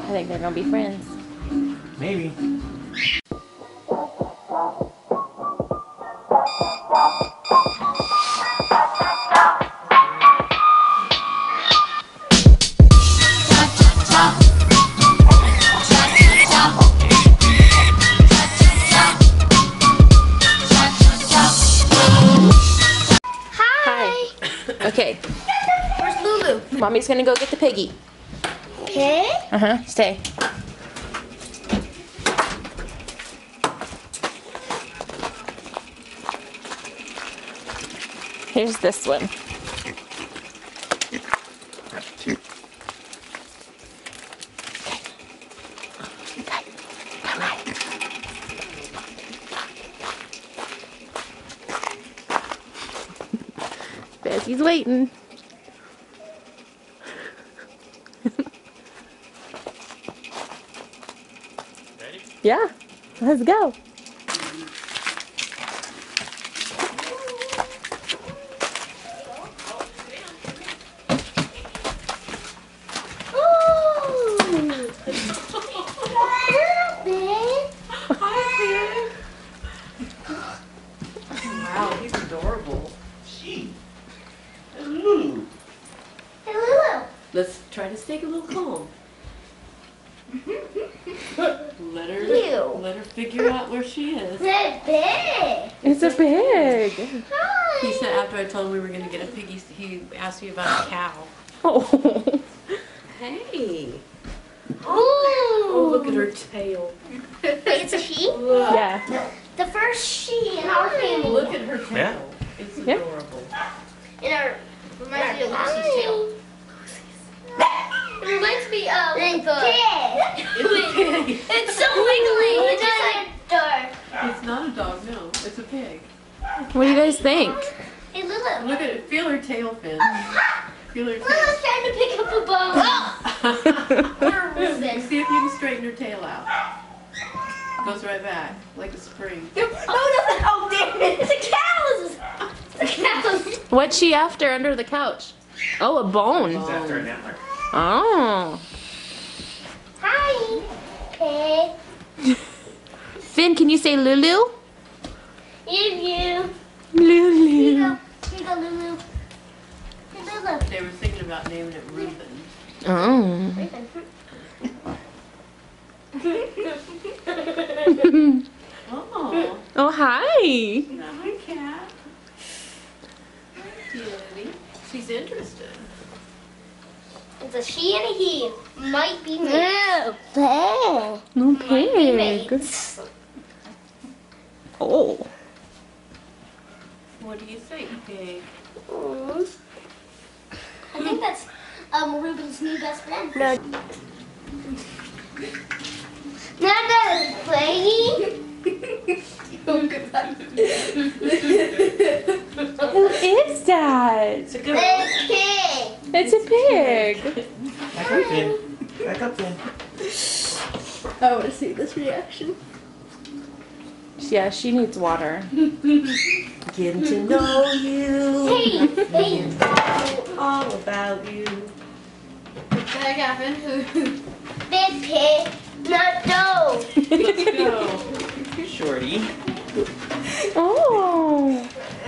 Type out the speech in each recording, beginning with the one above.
think they're gonna be friends. Maybe. Okay. Where's Lulu? Mommy's gonna go get the piggy. Okay. Uh-huh. Stay. Here's this one. Okay. Come on. Bessie's waiting. Ready? Yeah, let's go. Wow, he's adorable. She. Lulu. Hey, Lulu. Let's try to stay a little calm. Let her figure out where she is. They're big. It's a pig. Hi. He said after I told him we were going to get a piggy, he asked me about a cow. Oh. Hey. Ooh. Oh, look at her tail. Wait, it's a she? Yeah. The first she in our family. Look at her tail. Yeah. It's Yeah. adorable. In our reminds me of Lucy's tail. It reminds me of the pig. It's a pig. It's so wiggly. It's just like dark. It's not a dog, no. It's a pig. What do you guys think? Hey, Lulu. Look at it. Feel her tail fin. Feel her tail. Lulu's trying to pick up a bone. We're moving. See if you can straighten her tail out. Goes right back, like a spring. Oh, damn it. It's a cow. It's a cow. What's she after under the couch? Oh, a bone. It's after an antler. Oh. Hi. Hey. Finn, can you say Lulu? You. Lulu. Here you go, Lulu. Hey, Lulu. They were thinking about naming it Reuben. Oh. Oh. Oh, hi. Hi, cat. Hi, kitty. She's interested. It's a she and a he. Might be mates. No Might be pig. mates. Oh. What do you think, pig? I think that's Ruben's new best friend. No. Not that playing. Who is that? It's a good It's pig. It's a pig. Back up, Finn. Back up, Finn. I want to see this reaction. Yeah, she needs water. Getting to know you. Hey. All about you. That happened. Big pig. Not no. Let's go. Shorty. Oh.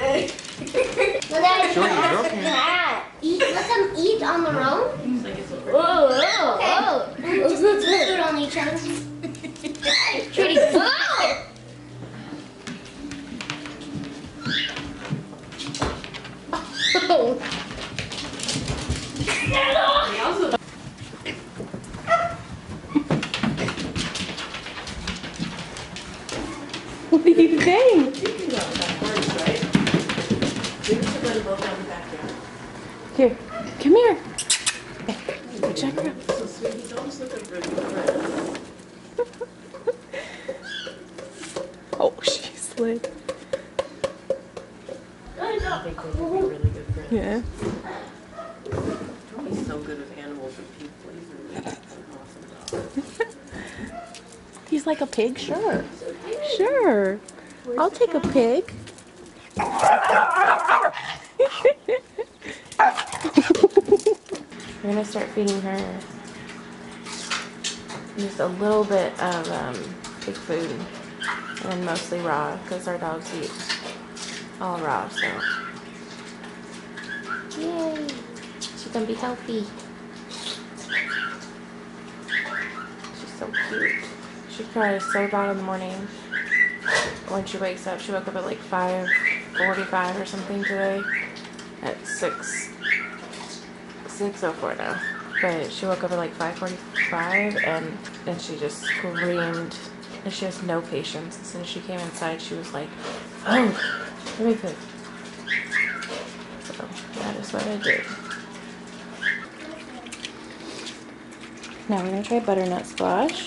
Let Shorty, you're okay. that. Let them eat on their own. It's like it's a Whoa. Let's put it on each other. Trudy. Whoa. He also What do you think? Here, come here. Hey, check her out. So sweet. He's almost looking for a Oh, she slid. I think they'd be really good friends. Yeah. He's so good with animals and people. He's a really awesome dog. He's like a pig? Sure. Sure. I'll take a pig. We're gonna start feeding her. Just a little bit of big food, and then mostly raw because our dogs eat all raw. So, yay! She's gonna be healthy. She's so cute. She cries so loud in the morning when she wakes up. She woke up at like 5:45 or something today. At 6:04 now. But she woke up at like 5:45 and she just screamed. And she has no patience. As soon as she came inside, she was like, "Oh, let me put." So that is what I did. Now we're gonna try butternut squash.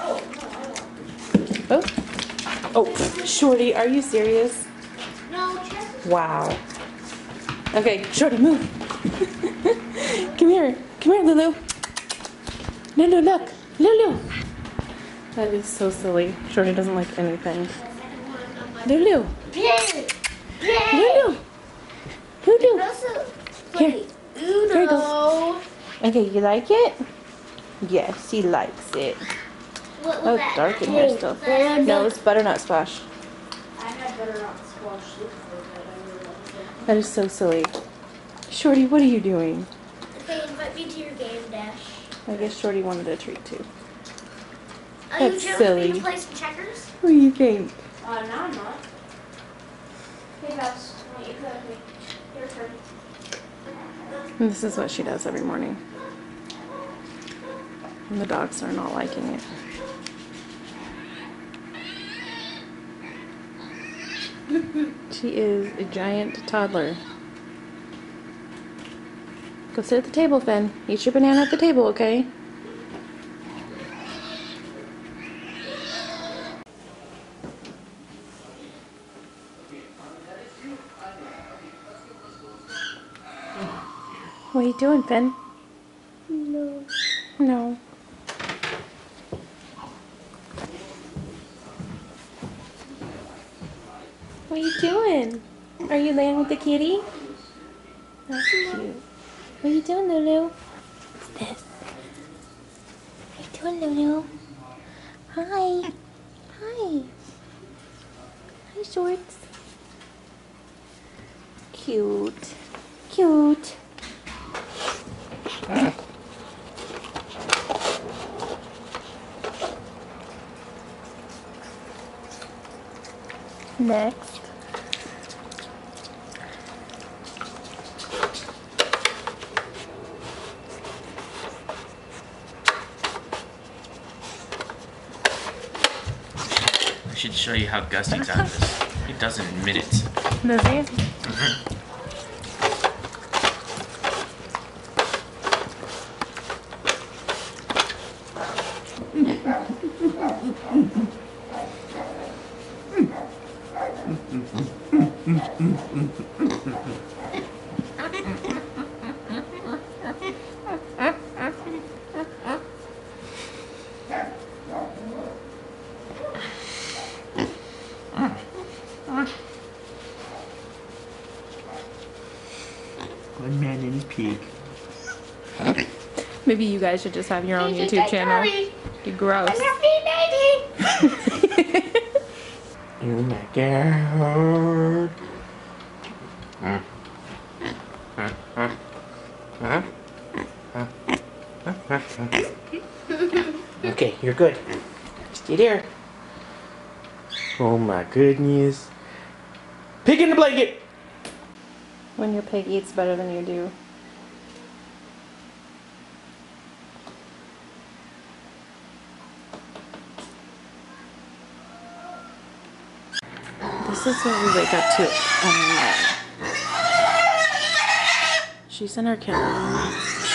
Oh, oh, Shorty, are you serious? No, Wow. Okay, Shorty, move. Come here, Lulu. Lulu, look, Lulu. That is so silly. Shorty doesn't like anything. Lulu. Lulu. Lulu. Here. Here it goes. Okay, you like it? Yes, he likes it. Oh, it's dark in here still. No, it's butternut squash. I had butternut squash soup for that. That is so silly. Shorty, what are you doing? Okay, invite me to your game, Dash. I guess Shorty wanted a treat too. Are That's you silly. to play some checkers? What do you think? No, I'm not. Hey, Babs, why don't you cook me? Your turn. And this is what she does every morning. And the dogs are not liking it. She is a giant toddler. Go sit at the table, Finn. Eat your banana at the table, okay? What are you doing, Finn? No. No. What are you doing? Are you laying with the kitty? That's cute. What are you doing, Lulu? What's this? What are you doing, Lulu? Hi. Hi. Hi, Shorts. Cute. Cute. Next. I should show you how Gus eats out of this. He does it in minutes. Does he? One man and his pig. Maybe you guys should just have your own YouTube channel. You're gross. Oh my god. Okay, you're good. Stay there. Oh my goodness. Pig in the blanket! When your pig eats better than you do. This is what we wake up to. She's in her kennel.